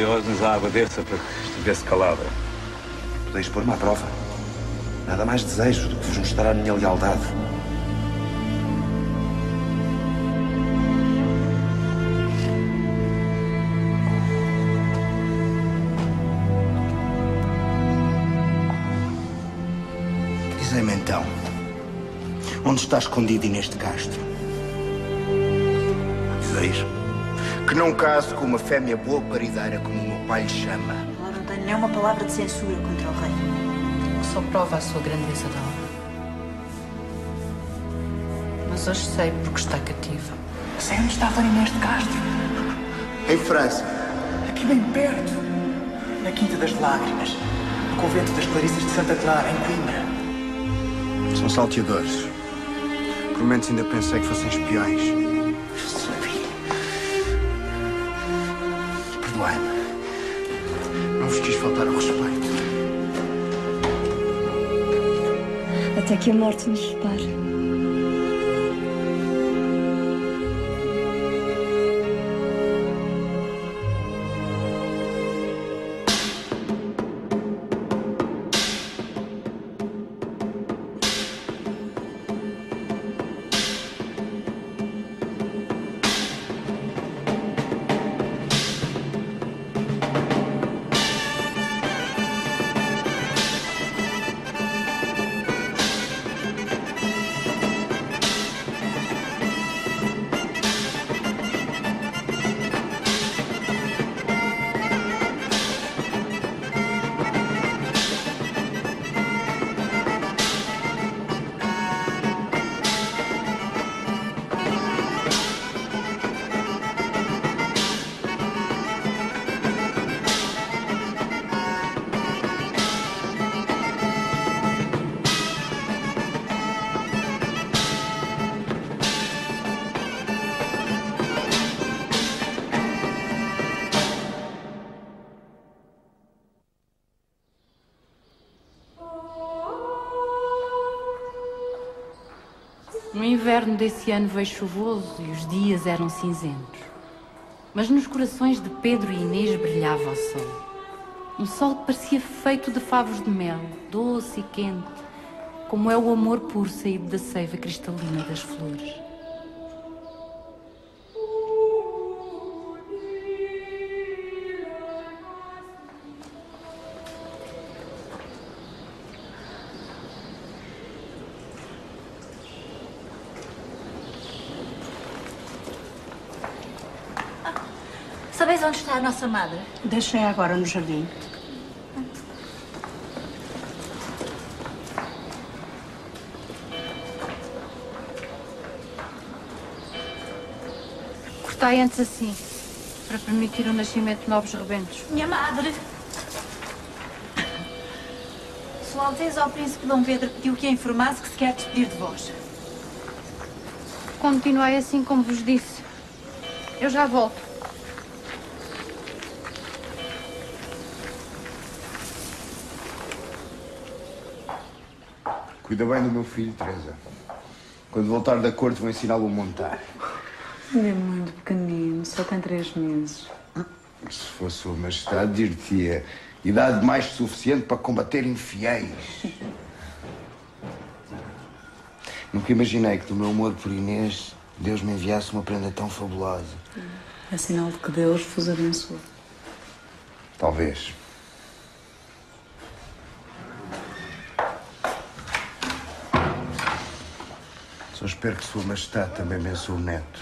ordens à abadesa para que estivesse calada. Podeis pôr-me à prova. Nada mais desejo do que vos mostrar a minha lealdade. Dizem-me então, onde está escondido Inês de Castro? Dizeis? Que não case com uma fêmea boa parideira, como o meu pai lhe chama. Ela não tem nenhuma palavra de censura contra o rei. Só prova a sua grandeza de alma. Mas hoje sei porque está cativa. Sei onde está a Dona Inês de Castro. Em França. Aqui bem perto. Na Quinta das Lágrimas. No convento das Clarissas de Santa Clara, em Coimbra. São salteadores. Por momentos ainda pensei que fossem espiões. Perdoai-me. Não vos quis faltar ao respeito. Até que a morte nos separe. No inverno desse ano veio chuvoso e os dias eram cinzentos. Mas nos corações de Pedro e Inês brilhava o sol. Um sol que parecia feito de favos de mel, doce e quente, como é o amor puro saído da seiva cristalina das flores. Sabeis onde está a nossa madre? Deixei agora no jardim. Cortai antes assim, para permitir o nascimento de novos rebentos. Minha madre! Sua Alteza ao Príncipe Dom Pedro pediu que a informasse que se quer despedir de vós. Continuai assim como vos disse. Eu já volto. Cuida bem do meu filho, Teresa. Quando voltar da corte, vou ensiná-lo a montar. Ele é muito pequenino, só tem 3 meses. Se fosse Sua Majestade, dir-te-ia idade mais suficiente para combater infiéis. Nunca imaginei que do meu amor por Inês, Deus me enviasse uma prenda tão fabulosa. É sinal de que Deus vos abençoe. Talvez. Só espero que Sua Majestade também abençoe o neto.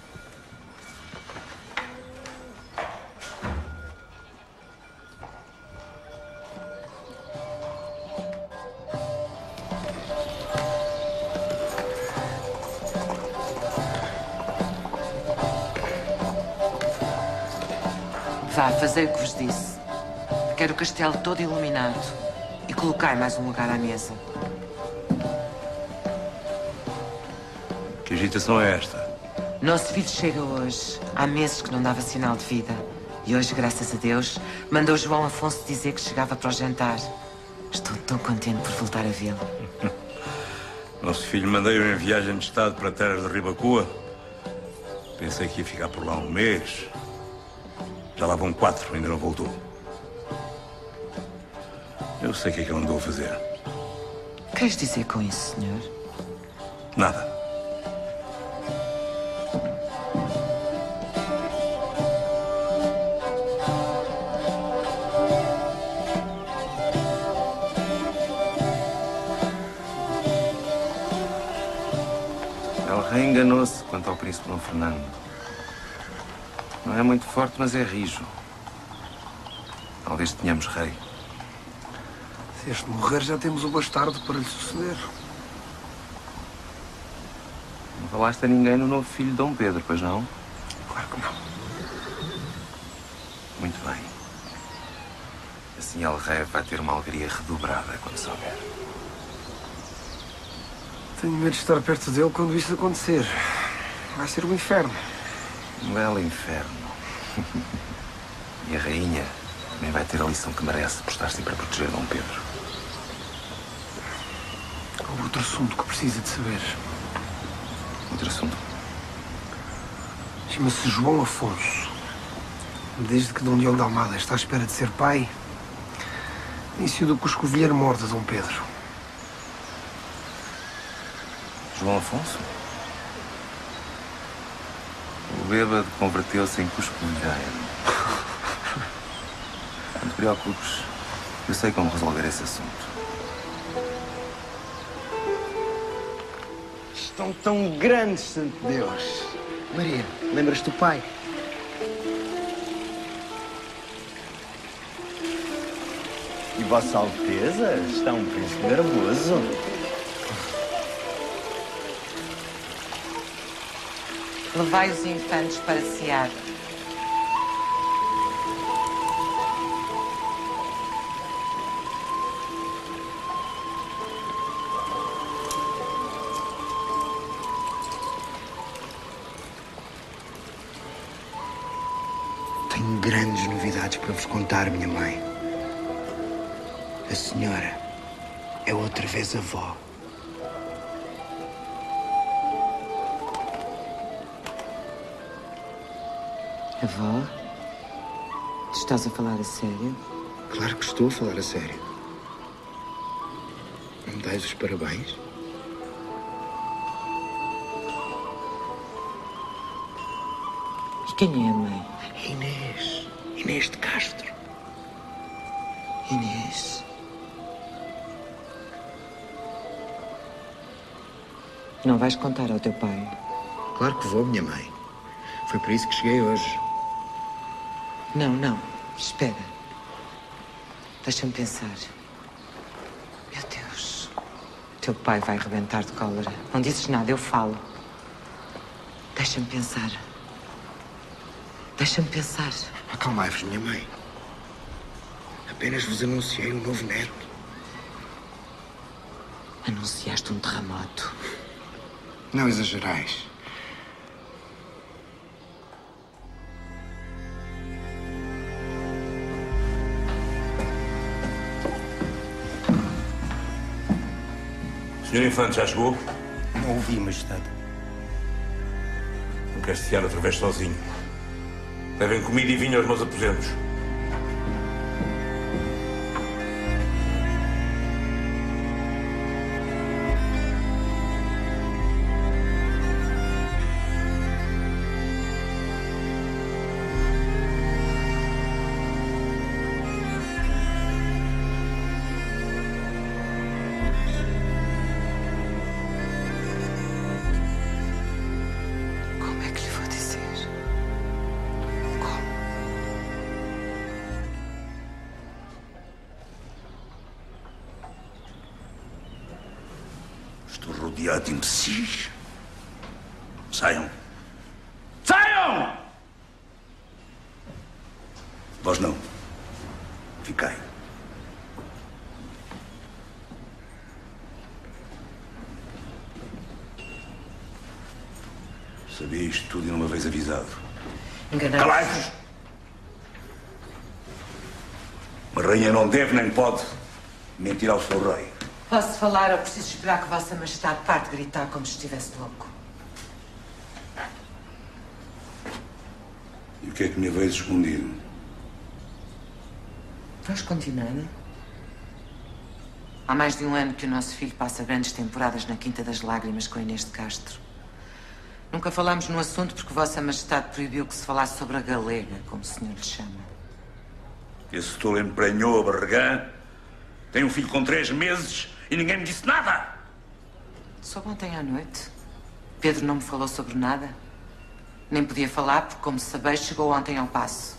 Vá, fazei o que vos disse. Quero o castelo todo iluminado. E colocai mais um lugar à mesa. Que agitação é esta? Nosso filho chega hoje. Há meses que não dava sinal de vida. E hoje, graças a Deus, mandou João Afonso dizer que chegava para o jantar. Estou tão contente por voltar a vê-lo. Nosso filho mandei-o em viagem de estado para a terra de Ribacua. Pensei que ia ficar por lá um mês. Já lá vão 4, ainda não voltou. Eu sei o que é que ele andou a fazer. Queres dizer com isso, senhor? Nada. El Rei enganou-se quanto ao príncipe Dom Fernando. Não é muito forte, mas é rijo. Talvez tenhamos rei. Se este morrer, já temos o bastardo para lhe suceder. Não falaste a ninguém no novo filho de Dom Pedro, pois não? Claro que não. Muito bem. Assim El Rei vai ter uma alegria redobrada quando souber. Tenho medo de estar perto dele quando isso acontecer. Vai ser um inferno. Um belo inferno. E a rainha também vai ter a lição que merece por estar sempre a proteger Dom Pedro. Há outro assunto que precisa de saber. Outro assunto. Chama-se João Afonso. Desde que Dom Diogo de Almada está à espera de ser pai, tem sido o que o escovilheiro mor de Dom Pedro. João Afonso? O bêbado converteu-se em cuscovilheiro. Não te preocupes. Eu sei como resolver esse assunto. Estão tão grandes, santo Deus. Maria, lembras-te do pai? E Vossa Alteza está um príncipe nervoso. Levai os infantes para Seara. Tenho grandes novidades para vos contar, minha mãe. A senhora é outra vez avó. Avó? Tu estás a falar a sério? Claro que estou a falar a sério. Não me dais os parabéns? E quem é a mãe? É Inês. Inês de Castro. Inês. Não vais contar ao teu pai? Claro que vou, minha mãe. Foi por isso que cheguei hoje. Não, não. Espera. Deixa-me pensar. Meu Deus. Teu pai vai rebentar de cólera. Não dizes nada, eu falo. Deixa-me pensar. Deixa-me pensar. Acalmai-vos, minha mãe. Apenas vos anunciei um novo neto. Anunciaste um terremoto. Não exagerais. O senhor Infante já chegou? Não ouvi, majestade. Não quero estear outra vez sozinho. Levem comida e vinho aos meus aposentos. Como é que lhe vou dizer? Como? Estou rodeado de imbecis. Saiam. Saiam! Vós não. Ficai. Sabia isto tudo e não me haveis avisado. Enganaste. Calai-vos! Uma rainha não deve nem pode mentir ao seu rei. Posso falar ou preciso esperar que Vossa Majestade pare de gritar como se estivesse louco? E o que é que me haveis escondido? Vamos continuar, não? Há mais de um ano que o nosso filho passa grandes temporadas na Quinta das Lágrimas com a Inês de Castro. Nunca falámos no assunto porque Vossa Majestade proibiu que se falasse sobre a galega, como o senhor lhe chama. Esse tolo emprenhou a Barragã. Tem um filho com 3 meses e ninguém me disse nada. Soube ontem à noite. Pedro não me falou sobre nada. Nem podia falar porque, como sabeis, chegou ontem ao paço.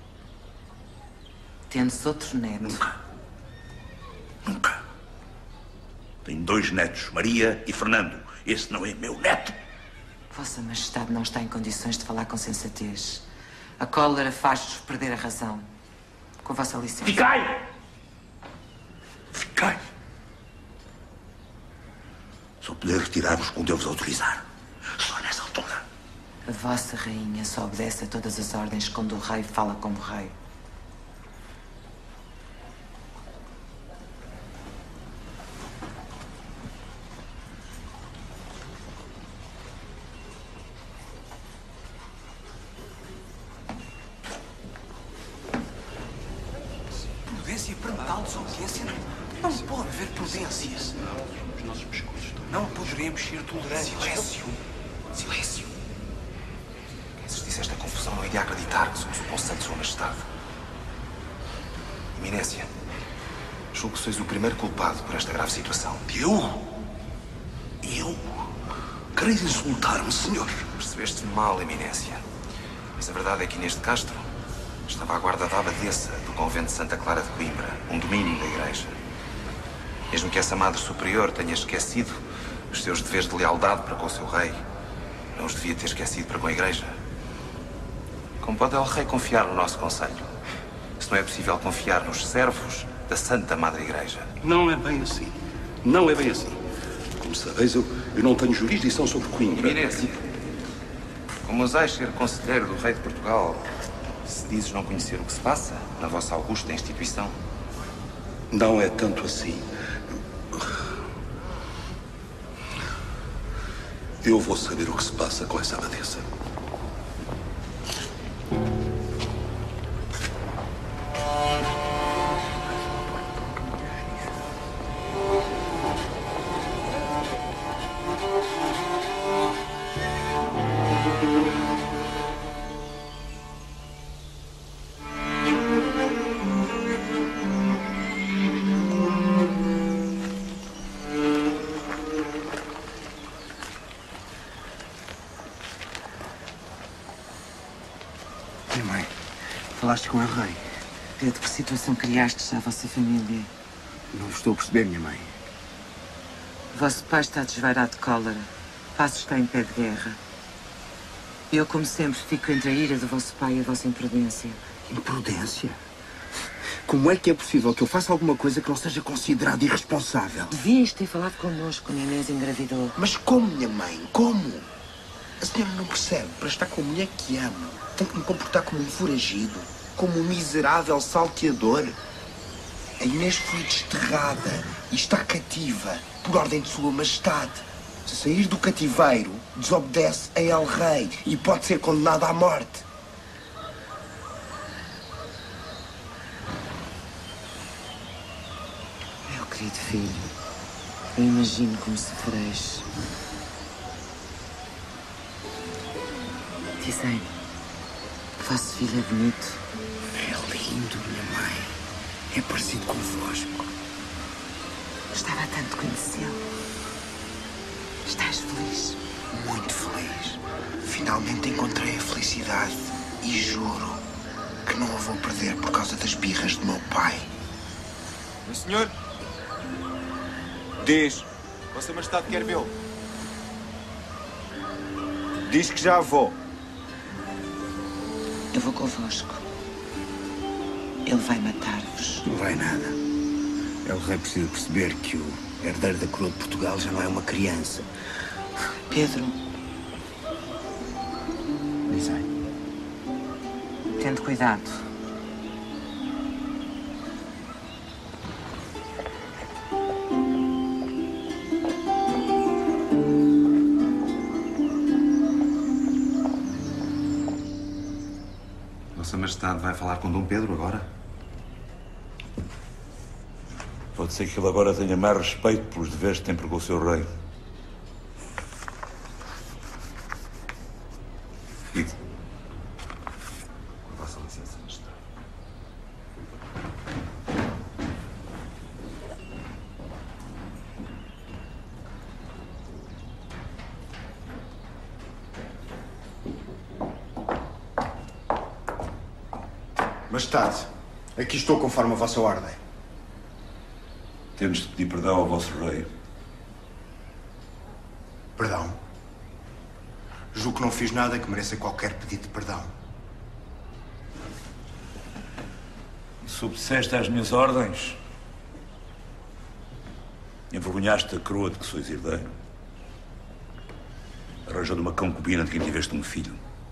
Tens outro neto. Nunca. Tenho 2 netos, Maria e Fernando. Esse não é meu neto. Vossa Majestade não está em condições de falar com sensatez. A cólera faz-vos perder a razão. Com a vossa licença. Ficai! Ficai! Só poder retirar-vos quando eu vos autorizar. Só nessa altura. A vossa rainha só obedece a todas as ordens quando o rei fala como rei. Prudência parental, desobediência. Não pode haver prudências. Não poderemos ser tolerantes. Silêncio. Silêncio. Quem assistisse a esta confusão não iria acreditar que somos o conselho de Sua Majestade. Eminência, julgo que sois o primeiro culpado por esta grave situação. Eu? Queres insultar-me, senhor? Percebeste-me mal, Eminência. Mas a verdade é que Inês de Castro estava à guarda da abadesa do convento de Santa Clara de Coimbra, um domínio da Igreja. Mesmo que essa Madre Superior tenha esquecido os seus deveres de lealdade para com o seu rei, não os devia ter esquecido para com a Igreja. Como pode o rei confiar no nosso conselho? Se não é possível confiar nos servos da Santa Madre Igreja. Não é bem assim. Não é bem assim. Como sabeis, eu não tenho jurisdição sobre Coimbra. Eminência, como ousais ser conselheiro do rei de Portugal, se dizes não conhecer o que se passa na vossa augusta instituição? Não é tanto assim. Eu vou saber o que se passa com essa abadesa. Falaste com o rei. Pedro, que situação criastes à vossa família? Não estou a perceber, minha mãe. Vosso pai está desvairado de cólera. Paços está em pé de guerra. Eu, como sempre, fico entre a ira do vosso pai e a vossa imprudência. Imprudência? Como é que é possível que eu faça alguma coisa que não seja considerada irresponsável? Devias ter falado connosco quando a Inês engravidou. Mas como, minha mãe? Como? A senhora não percebe. Para estar com a mulher que amo, tem que me comportar como um foragido, como um miserável salteador. A Inês foi desterrada e está cativa por ordem de Sua Majestade. Se sair do cativeiro, desobedece a El Rei e pode ser condenada à morte. Meu querido filho, eu imagino como sofreis. Dizem, vosso filho é bonito. É lindo, minha mãe. É parecido convosco. Gostava tanto de conhecê-lo. Estás feliz? Muito feliz. Finalmente encontrei a felicidade e juro que não a vou perder por causa das birras do meu pai. Meu senhor? Diz. Vossa Majestade quer vê-lo. Diz que já vou. Eu vou convosco. Ele vai matar-vos. Não vai nada. El Rei precisa perceber que o herdeiro da coroa de Portugal já não é uma criança. Pedro. Diz aí. Tende cuidado. Vossa Majestade vai falar com Dom Pedro agora? Pode ser que ele agora tenha mais respeito pelos deveres que tem para com o seu rei. Ide. Vossa licença, majestade. Majestade, aqui estou conforme a vossa ordem. Temos de pedir perdão ao vosso rei. Perdão? Julgo que não fiz nada que mereça qualquer pedido de perdão. Se obedeceste às minhas ordens, envergonhaste a coroa de que sois herdeiro, arranjando uma concubina de quem tiveste um filho.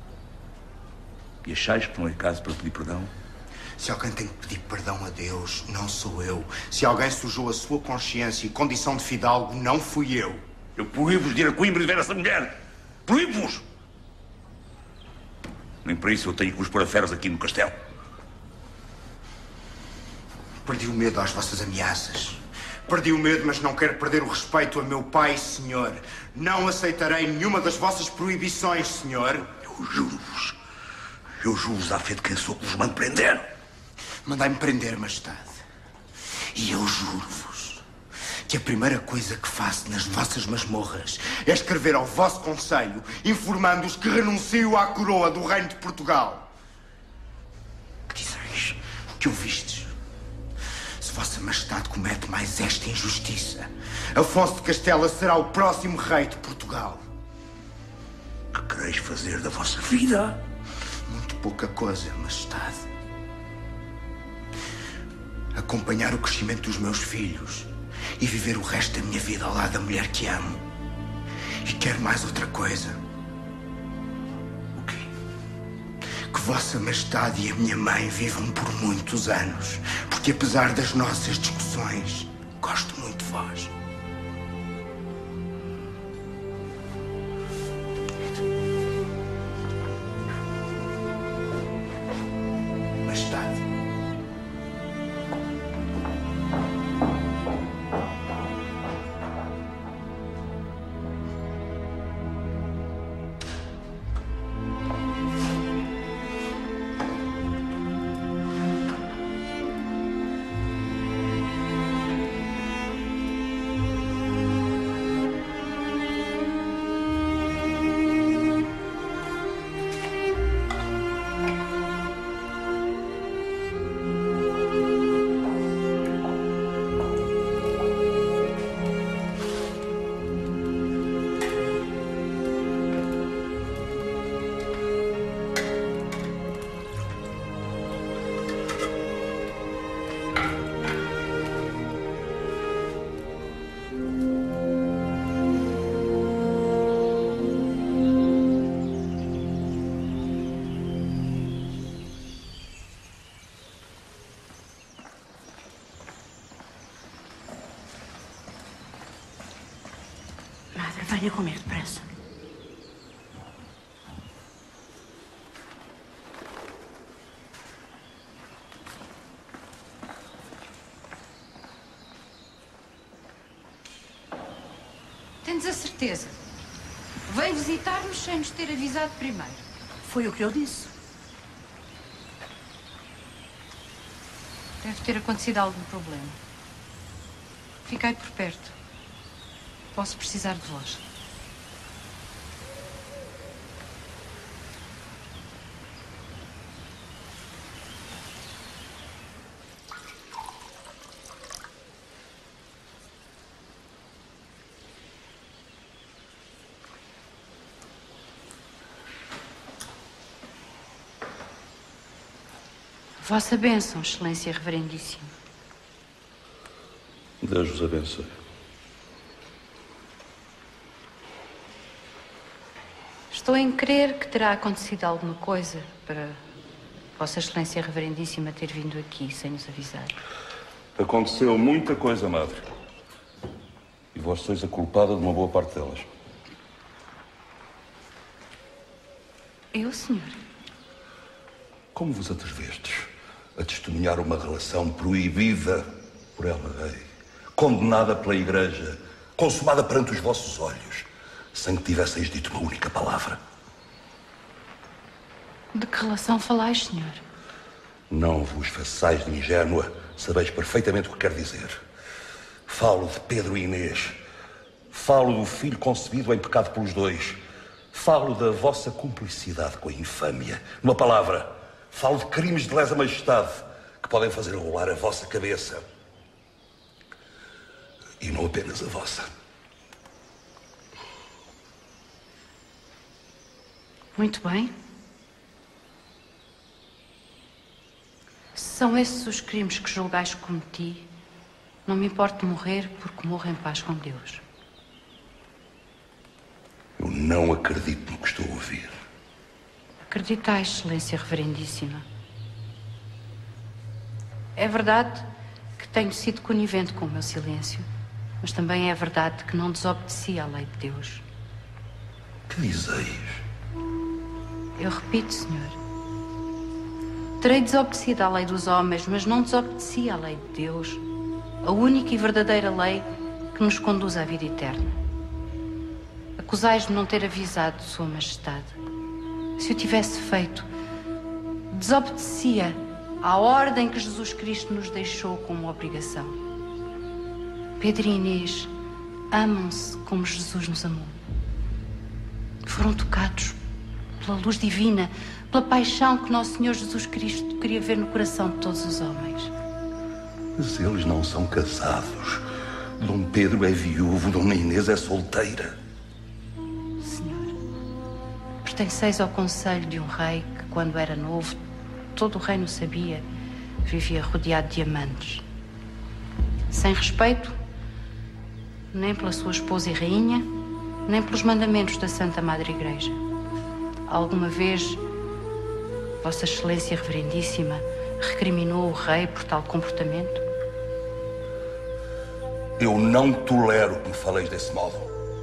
E achais que não é caso para pedir perdão? Se alguém tem que pedir perdão a Deus, não sou eu. Se alguém sujou a sua consciência e condição de fidalgo, não fui eu. Eu proíbo-vos de ir a Coimbra e ver essa mulher. Proíbo-vos! Nem para isso eu tenho que vos pôr a ferros aqui no castelo. Perdi o medo às vossas ameaças. Perdi o medo, mas não quero perder o respeito a meu pai, senhor. Não aceitarei nenhuma das vossas proibições, senhor. Eu juro-vos à fé de quem sou que vos mando prender. Mandai-me prender, majestade. E eu juro-vos que a primeira coisa que faço nas vossas masmorras é escrever ao vosso conselho informando-os que renuncio à coroa do reino de Portugal. Que dizeis? O que ouvistes? Se vossa majestade comete mais esta injustiça, Afonso de Castela será o próximo rei de Portugal. Que quereis fazer da vossa vida? Muito pouca coisa, majestade. Acompanhar o crescimento dos meus filhos e viver o resto da minha vida ao lado da mulher que amo. E quero mais outra coisa. O quê? Que vossa majestade e a minha mãe vivam por muitos anos, porque apesar das nossas discussões, gosto muito de vós. Majestade. Venha comer depressa. Tens a certeza? Vem visitar-nos sem nos ter avisado primeiro. Foi o que eu disse. Deve ter acontecido algum problema. Fiquei por perto. Posso precisar de vós. Vossa bênção, Excelência Reverendíssima. Deus vos abençoe. Estou em crer que terá acontecido alguma coisa para Vossa Excelência Reverendíssima ter vindo aqui sem nos avisar. Aconteceu muita coisa, madre. E vós sois a culpada de uma boa parte delas. Eu, senhor? Como vos atrevestes a testemunhar uma relação proibida por El Rei condenada pela Igreja, consumada perante os vossos olhos, sem que tivesseis dito uma única palavra. De que relação falais, senhor? Não vos façais de ingênua, sabeis perfeitamente o que quero dizer. Falo de Pedro e Inês. Falo do filho concebido em pecado pelos dois. Falo da vossa cumplicidade com a infâmia. Numa palavra, falo de crimes de lesa majestade que podem fazer rolar a vossa cabeça. E não apenas a vossa. Muito bem. Se são esses os crimes que julgais que cometi, não me importo morrer porque morro em paz com Deus. Eu não acredito no que estou a ouvir. Acreditai, Excelência Reverendíssima. É verdade que tenho sido conivente com o meu silêncio, mas também é verdade que não desobedeci à lei de Deus. Que dizeis? Eu repito, senhor. Terei desobedecido à lei dos homens, mas não desobedeci à lei de Deus, a única e verdadeira lei que nos conduz à vida eterna. Acusais-me de não ter avisado Sua Majestade. Se o tivesse feito, desobedecia à ordem que Jesus Cristo nos deixou como obrigação. Pedro e Inês amam-se como Jesus nos amou. Foram tocados pela luz divina, pela paixão que Nosso Senhor Jesus Cristo queria ver no coração de todos os homens. Mas eles não são casados. Dom Pedro é viúvo, Dona Inês é solteira. Senhor, pertenceis ao conselho de um rei que, quando era novo, todo o reino sabia, vivia rodeado de amantes. Sem respeito, nem pela sua esposa e rainha, nem pelos mandamentos da Santa Madre Igreja. Alguma vez, Vossa Excelência Reverendíssima recriminou o rei por tal comportamento? Eu não tolero que me faleis desse modo.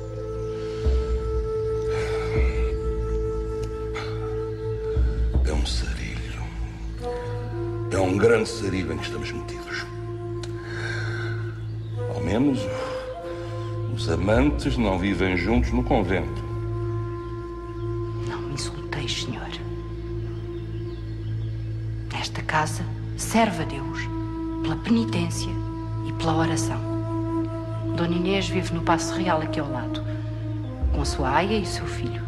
É um sarilho. É um grande sarilho em que estamos metidos. Ao menos os amantes não vivem juntos no convento. Não me insulteis, senhor. Esta casa serve a Deus pela penitência e pela oração. Dona Inês vive no Paço Real aqui ao lado, com a sua aia e o seu filho.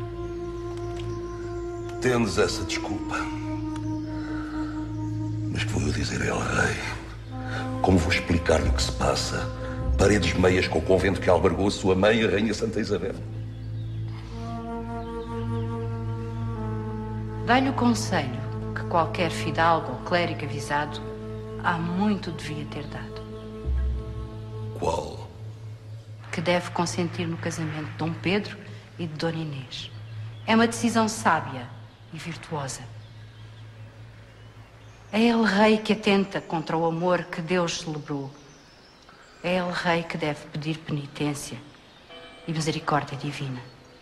Tendes essa desculpa. Mas que vou eu dizer a ele, rei? Como vou explicar-lhe o que se passa? Paredes meias com o convento que albergou a sua mãe, a Rainha Santa Isabel. Dá-lhe o conselho que qualquer fidalgo ou clérigo avisado há muito devia ter dado. Qual? Que deve consentir no casamento de Dom Pedro e de Dona Inês. É uma decisão sábia e virtuosa. É ele rei que atenta contra o amor que Deus celebrou. É ele rei que deve pedir penitência e misericórdia divina.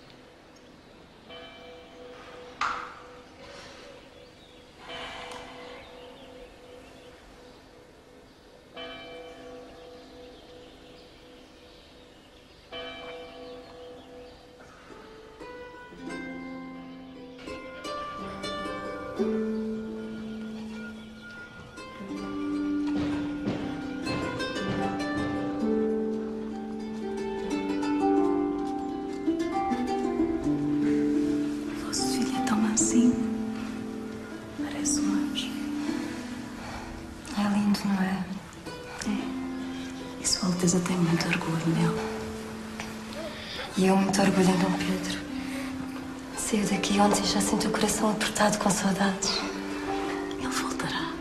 Tem muito orgulho nele. E eu muito orgulho em Dom Pedro. Saí daqui ontem e já sinto o coração apertado com saudades. Ele voltará.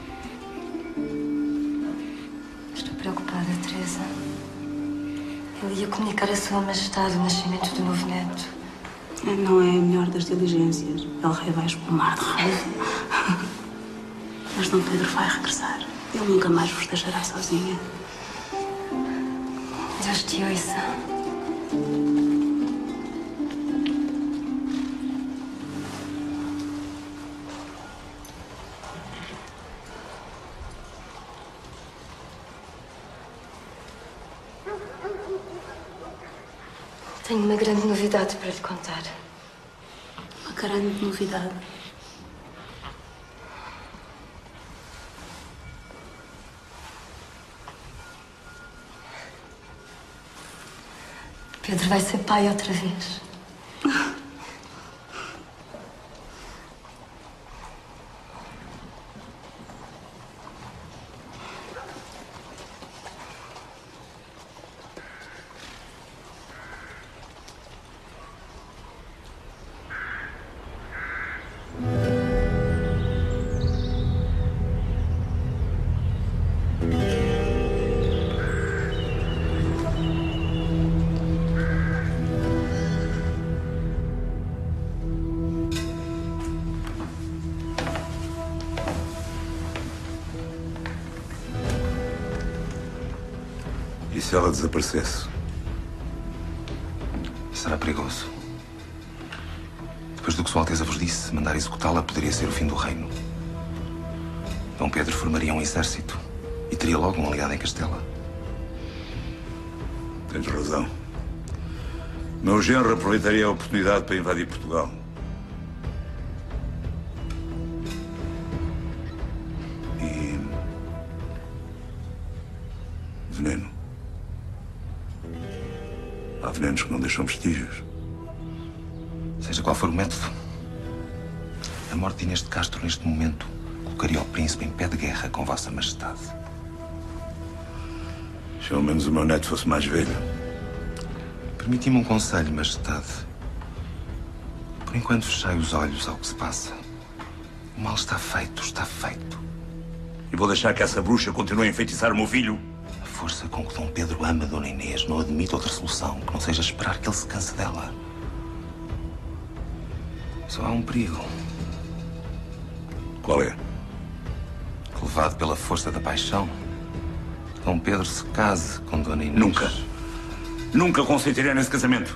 Estou preocupada, Teresa. Ele ia comunicar a Sua Majestade o nascimento do novo neto. Não é a melhor das diligências. El Rei vai espumar de raiva. Mas Dom Pedro vai regressar. Ele nunca mais vos deixará sozinha. Deus te ouça. Tenho uma grande novidade para lhe contar. Uma grande novidade. Pedro vai ser pai outra vez. E se ela desaparecesse? Será perigoso. Depois do que Sua Alteza vos disse, mandar executá-la poderia ser o fim do reino. Dom Pedro formaria um exército e teria logo um aliado em Castela. Tens razão. Meu genro aproveitaria a oportunidade para invadir Portugal. E... veneno. Há venenos que não deixam vestígios. Seja qual for o método, a morte de Inês de Castro, neste momento, colocaria o príncipe em pé de guerra com Vossa Majestade. Se ao menos o meu neto fosse mais velho. Permiti-me um conselho, Majestade. Por enquanto, fechai os olhos ao que se passa. O mal está feito, está feito. E vou deixar que essa bruxa continue a enfeitiçar o meu filho? A força com que Dom Pedro ama Dona Inês não admite outra solução que não seja esperar que ele se canse dela. Só há um perigo. Qual é? Que, levado pela força da paixão, Dom Pedro se case com Dona Inês. Nunca. Nunca consentirei nesse casamento.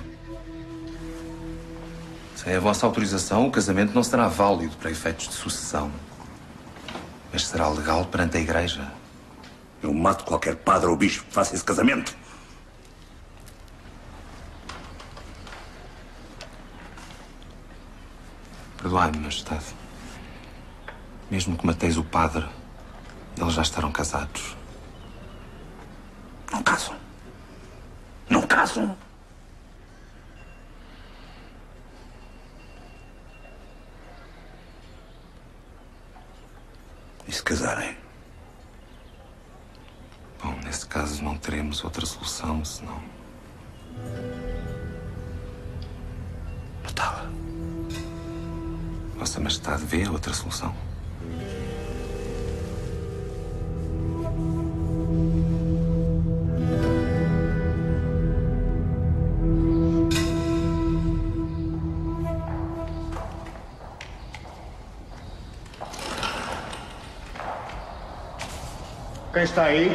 Sem a vossa autorização, o casamento não será válido para efeitos de sucessão. Mas será legal perante a Igreja. Eu mato qualquer padre ou bispo que faça esse casamento. Perdoai-me, Majestade. Mesmo que mateis o padre, eles já estarão casados. Não casam. Não casam. E se casarem? Bom, nesse caso não teremos outra solução, senão... matá-la. Vossa Majestade vê outra solução? Quem está aí?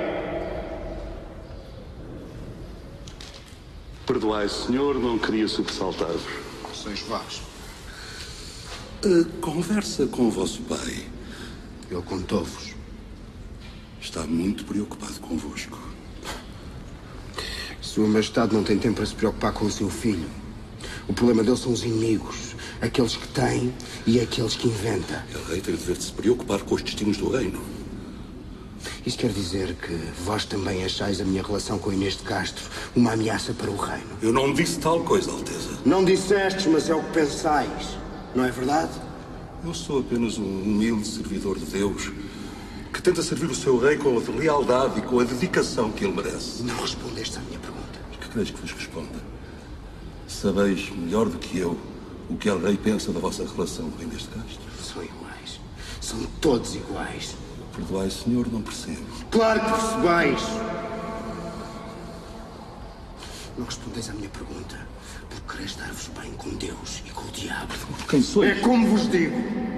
Perdoai, senhor, não queria sobressaltar-vos. Sois vós. Conversa com o vosso pai. Ele contou-vos. Está muito preocupado convosco. Sua Majestade não tem tempo para se preocupar com o seu filho. O problema dele são os inimigos. Aqueles que tem e aqueles que inventa. O rei tem o dever de se preocupar com os destinos do reino. Isso quer dizer que vós também achais a minha relação com Inês de Castro uma ameaça para o reino? Eu não disse tal coisa, Alteza. Não dissestes, mas é o que pensais. Não é verdade? Eu sou apenas um humilde servidor de Deus que tenta servir o seu rei com a lealdade e com a dedicação que ele merece. Não respondeste à minha pergunta. O que quereis que vos responda? Sabeis melhor do que eu o que el rei pensa da vossa relação com Inês de Castro? São iguais. São todos iguais. Perdoai, senhor, não percebo. Claro que percebeis! Não respondeis à minha pergunta porque quereis dar-vos bem com Deus e com o diabo. Quem sois? É como vos digo.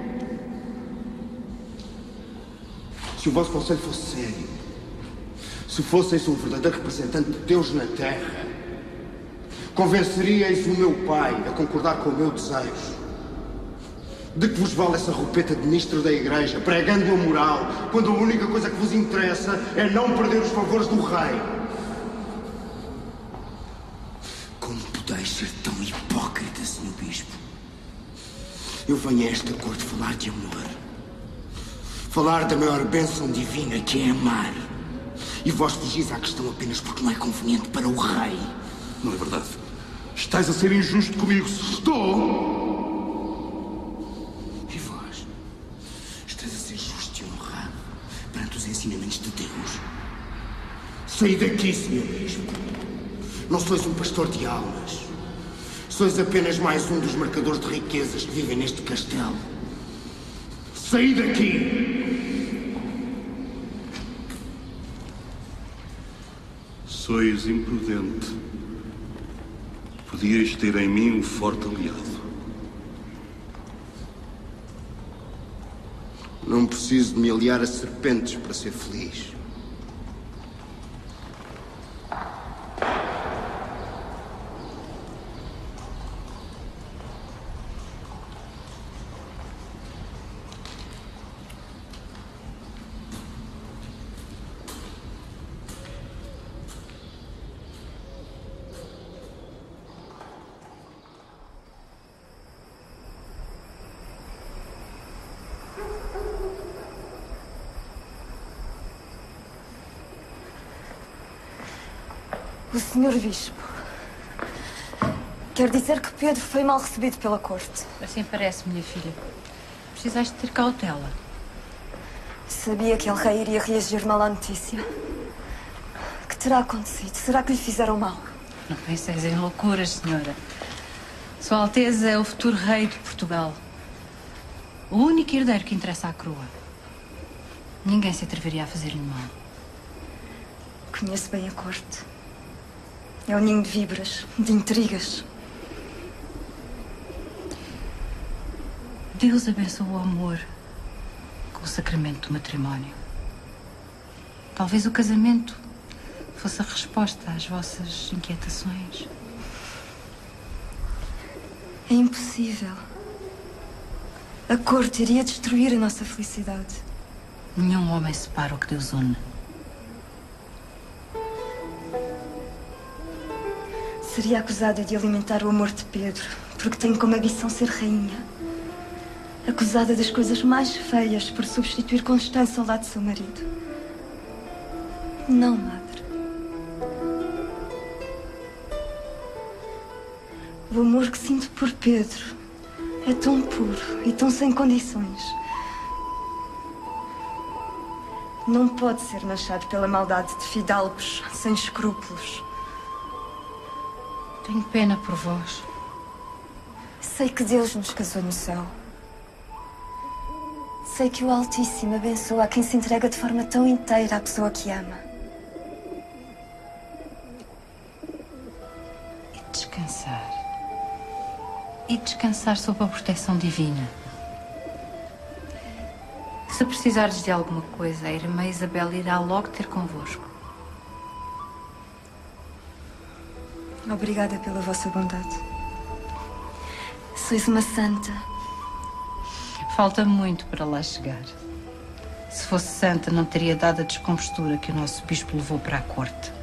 Se o vosso conselho fosse sério, se fosseis um verdadeiro representante de Deus na Terra, convenceríeis o meu pai a concordar com o meu desejo. De que vos vale essa roupeta de ministro da Igreja, pregando a moral, quando a única coisa que vos interessa é não perder os favores do rei? Como deixe ser tão hipócrita, Sr. Bispo. Eu venho a esta corte falar de amor. Falar da maior bênção divina, que é amar. E vós fugis à questão apenas porque não é conveniente para o rei. Não é verdade. Estás a ser injusto comigo. Estou! E vós? Estás a ser justo e honrado perante os ensinamentos de Deus. Saí daqui, Sr. Bispo. Não sois um pastor de almas. Sois apenas mais um dos marcadores de riquezas que vivem neste castelo. Saí daqui! Sois imprudente. Podias ter em mim um forte aliado. Não preciso de me aliar a serpentes para ser feliz. O Senhor Bispo quer dizer que Pedro foi mal recebido pela corte. Assim parece, minha filha. Precisaste ter cautela. Sabia que el rei iria reagir mal à notícia. O que terá acontecido? Será que lhe fizeram mal? Não penseis em loucuras, senhora. Sua Alteza é o futuro rei de Portugal. O único herdeiro que interessa à coroa. Ninguém se atreveria a fazer-lhe mal. Conheço bem a corte. É um ninho de víboras, de intrigas. Deus abençoou o amor com o sacramento do matrimónio. Talvez o casamento fosse a resposta às vossas inquietações. É impossível. A corte iria destruir a nossa felicidade. Nenhum homem separa o que Deus une. Seria acusada de alimentar o amor de Pedro, porque tenho como ambição ser rainha. Acusada das coisas mais feias por substituir Constância ao lado de seu marido. Não, madre. O amor que sinto por Pedro é tão puro e tão sem condições. Não pode ser manchado pela maldade de fidalgos sem escrúpulos. Tenho pena por vós. Sei que Deus nos casou no céu. Sei que o Altíssimo abençoa a quem se entrega de forma tão inteira à pessoa que ama. E descansar. E descansar sob a proteção divina. Se precisares de alguma coisa, a irmã Isabel irá logo ter convosco. Obrigada pela vossa bondade. Sois uma santa. Falta muito para lá chegar. Se fosse santa, não teria dado a descompostura que o nosso bispo levou para a corte.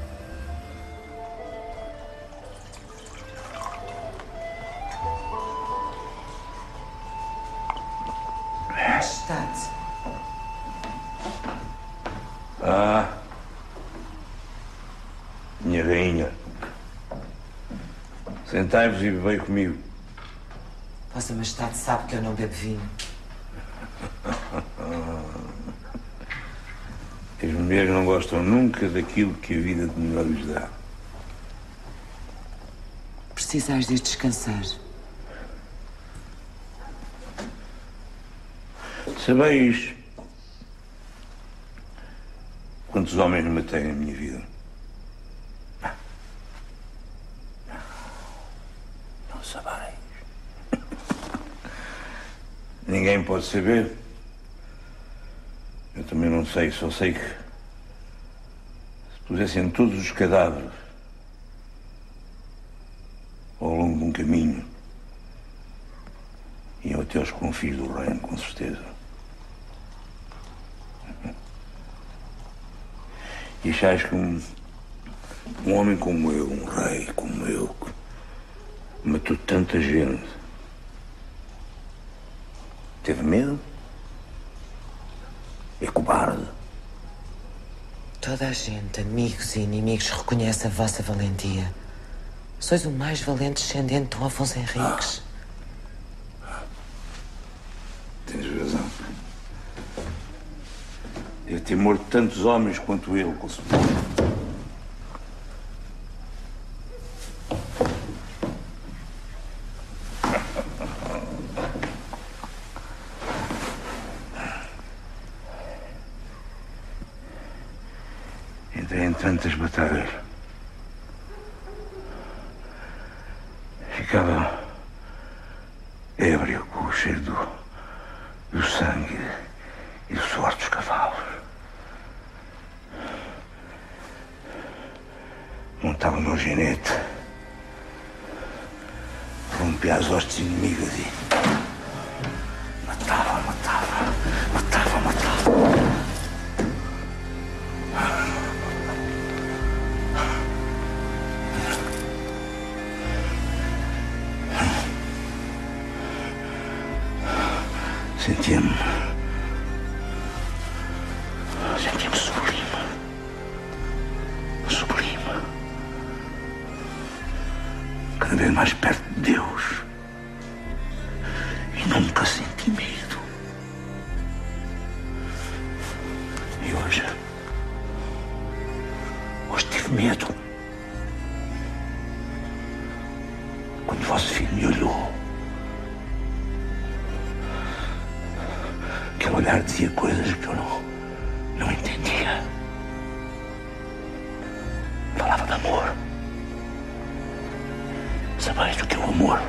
Majestade. Ah, minha rainha. Sentai-vos e bebei comigo. Vossa Majestade sabe que eu não bebo vinho. As mulheres não gostam nunca daquilo que a vida de melhor lhes dá. Precisais de descansar. Sabeis quantos homens matei na minha vida? Não sabeis. Ninguém pode saber. Eu também não sei, só sei que se pusessem todos os cadáveres ao longo de um caminho, iam até aos confins do reino, com certeza. E achais que um homem como eu, um rei como eu, Matou tanta gente. Teve medo? É cobarde. Toda a gente, amigos e inimigos, reconhece a vossa valentia. Sois o mais valente descendente de Dom Afonso Henriques. Tens razão. Deve ter morto tantos homens quanto ele, conselheiro. Entrei em tantas batalhas. Ficava ébrio com o cheiro do sangue e do suor dos cavalos. Montava o meu ginete, rompia as hostes inimigas e matava. Sentia-me sublime. Cada vez mais perto de Deus. E nunca senti medo. E hoje tive medo. Quando vosso filho me olhou, aquele olhar dizia coisas que eu não entendia. Falava de amor. Sabeis o que é o amor?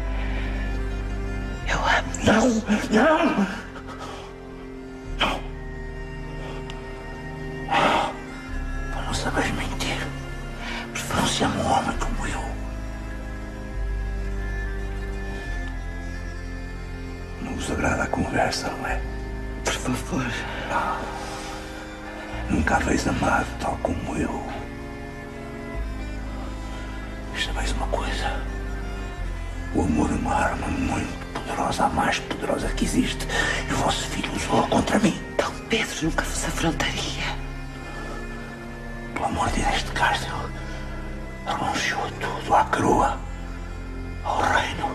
Eu amo. Não! Para não saberes mentir. Prefiro ser um homem como eu. Não vos agrada a conversa, não é? Por favor. Nunca haveis amado tal como eu. E sabeis uma coisa? O amor é uma arma muito poderosa, a mais poderosa que existe. E o vosso filho usou-a contra mim. Dom Pedro nunca vos afrontaria. Pelo amor de Deus de Castro, ele renunciou a tudo, à coroa, ao reino,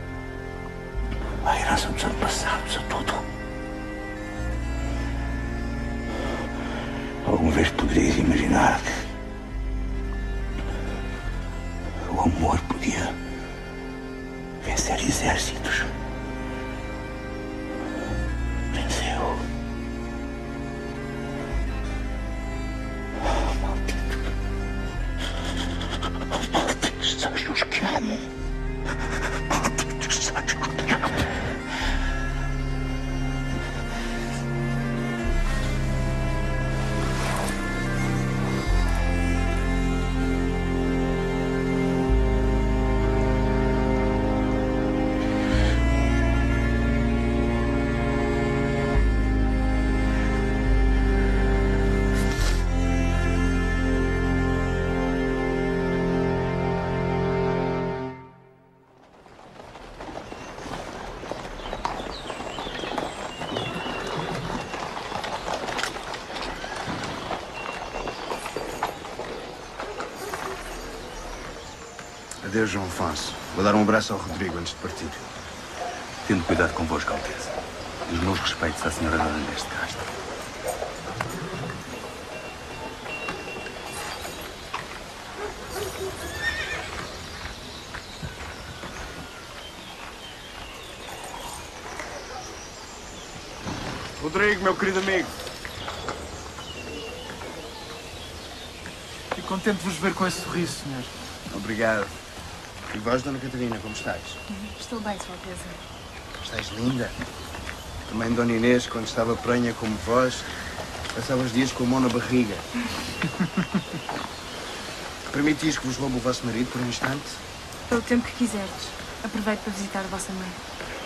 à herança dos antepassados, a tudo. Alguma vez poderias imaginar que o amor podia vencer exércitos. Venceu. Malditos sejam os que amam. Malditos sejam os que amam. Adeus, João Afonso. Vou dar um abraço ao Rodrigo antes de partir. Tendo cuidado convosco, Alteza. E os meus respeitos à senhora Dona Inês de Castro. Rodrigo, meu querido amigo. Fico contente de vos ver com esse sorriso, senhor. Obrigado. E vós, Dona Catarina, como estás? Estou bem, Sua Alteza. Estás linda. Também Dona Inês, quando estava prenha como vós, passava os dias com a mão na barriga. Permitis que vos roube o vosso marido por um instante? Pelo tempo que quiserdes. Aproveito para visitar a vossa mãe.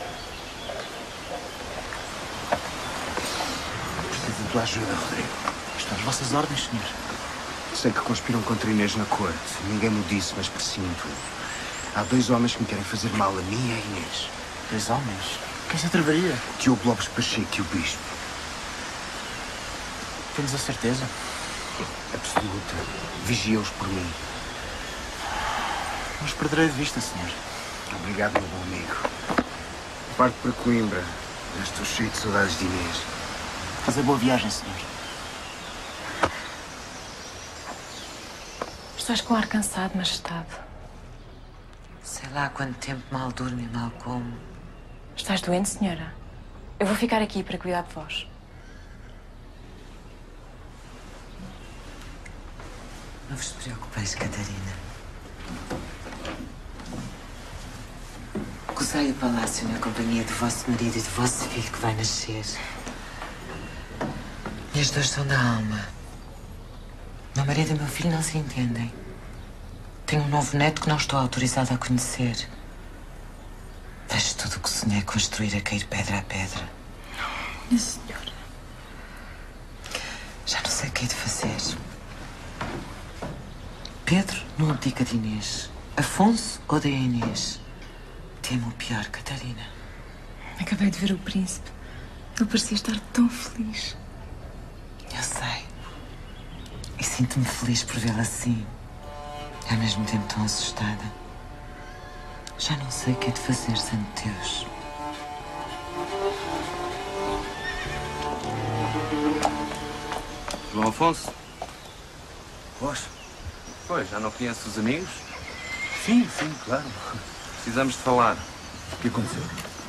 Preciso da tua ajuda, Rodrigo. Estão às vossas ordens, senhor. Sei que conspiram contra Inês na corte. Ninguém me disse, mas presinto. Há 2 homens que me querem fazer mal a mim e a Inês. 2 homens? Quem se atreveria? Diogo Lopes Pacheco e o Bispo. Tens a certeza? Absoluta. Vigia-os por mim. Não os perderei de vista, senhor. Obrigado, meu bom amigo. Parto para Coimbra. Já estou cheio de saudades de Inês. Fazer boa viagem, senhor. Estás com ar cansado, majestade. Sei lá há quanto tempo mal durmo e mal como. Estás doente, senhora? Eu vou ficar aqui para cuidar de vós. Não vos preocupeis, Catarina. Gozei o palácio na companhia do vosso marido e do vosso filho que vai nascer. E as dores são da alma. Meu marido e meu filho não se entendem. Tenho um novo neto que não estou autorizada a conhecer. Vejo tudo o que sonhei construir a cair pedra a pedra. Minha senhora. Já não sei o que hei de fazer. Pedro não abdica de Inês. Afonso odeia Inês. Temo o pior, Catarina. Acabei de ver o príncipe. Ele parecia estar tão feliz. Eu sei. E sinto-me feliz por vê-la assim. E ao mesmo tempo tão assustada. Já não sei o que é de fazer, santo Deus. João Afonso? Vós? Pois, já não conheces os amigos? Sim, claro. Precisamos de falar. O que aconteceu?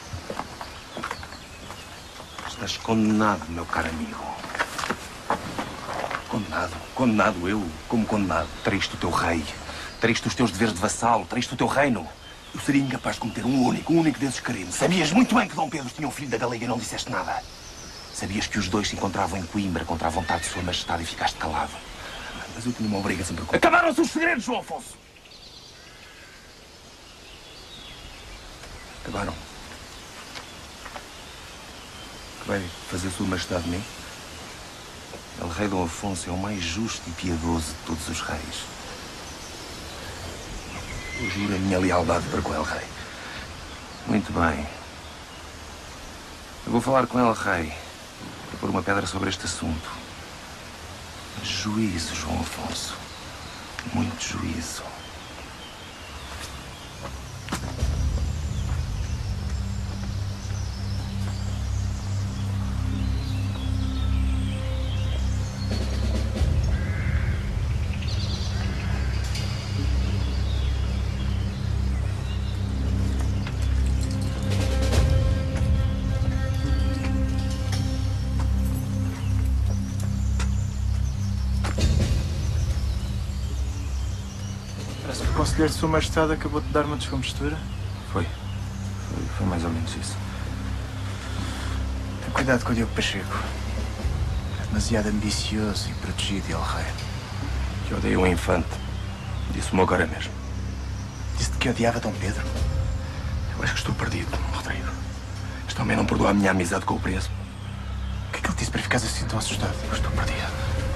Estás condenado, meu caro amigo. Condenado? Condenado eu? Como condenado? Traíste o teu rei. Traíste os teus deveres de vassalo. Traíste o teu reino. Eu seria incapaz de cometer um único desses crimes. Sabias muito bem que Dom Pedro tinha um filho da Galega e não disseste nada. Sabias que os dois se encontravam em Coimbra contra a vontade de sua majestade e ficaste calado. Mas eu tinha uma obrigação para contar. Acabaram-se os segredos, João Afonso. Acabaram. O que vai fazer sua majestade de mim? El rei Dom Afonso é o mais justo e piedoso de todos os reis. Eu juro a minha lealdade para com El Rei. Muito bem. Eu vou falar com El Rei para pôr uma pedra sobre este assunto. Mas juízo, João Afonso. Muito juízo. Parece que o conselheiro de Sua Majestade acabou de dar uma descompostura. Foi mais ou menos isso. Tem cuidado com o Diogo Pacheco. É demasiado ambicioso e protegido, El Rei. Que odeia um infante. Disse-me agora mesmo. Disse-te que odiava Dom Pedro. Eu acho que estou perdido, Rodrigo. Este homem não perdoa a minha amizade com o príncipe. O que é que ele disse para ficares assim tão assustado? Eu estou perdido.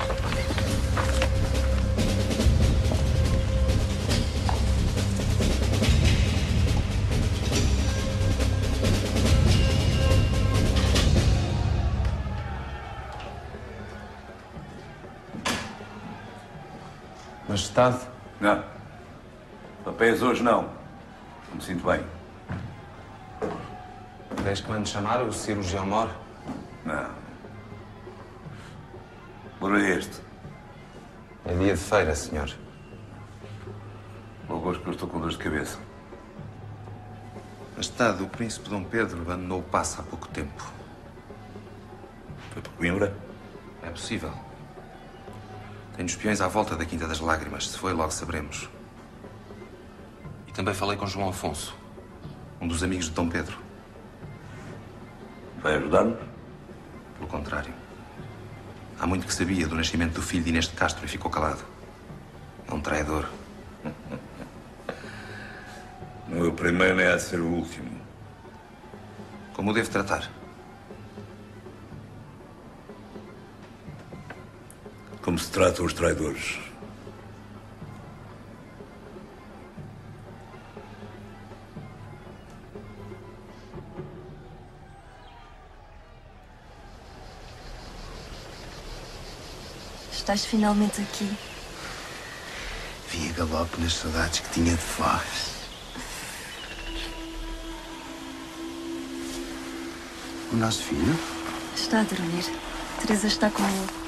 Majestade? Não. Papéis hoje não. Não me sinto bem. Queres que mande chamar o cirurgião Mor? Não. Barulho é este? É dia de feira, senhor. Logo hoje que eu estou com dores de cabeça. Majestade, o príncipe Dom Pedro abandonou o paço há pouco tempo. Foi para Coimbra? É possível. Tenho espiões à volta da Quinta das Lágrimas. Se foi, logo saberemos. E também falei com João Afonso, um dos amigos de Dom Pedro. Vai ajudar-nos? Pelo contrário. Há muito que sabia do nascimento do filho de Inês de Castro e ficou calado. É um traidor. Não é o primeiro nem há de ser o último. Como o devo tratar? Como se tratam os traidores. Estás finalmente aqui. Vi a galope nas saudades que tinha de vós. O nosso filho? Está a dormir. Teresa está com ele.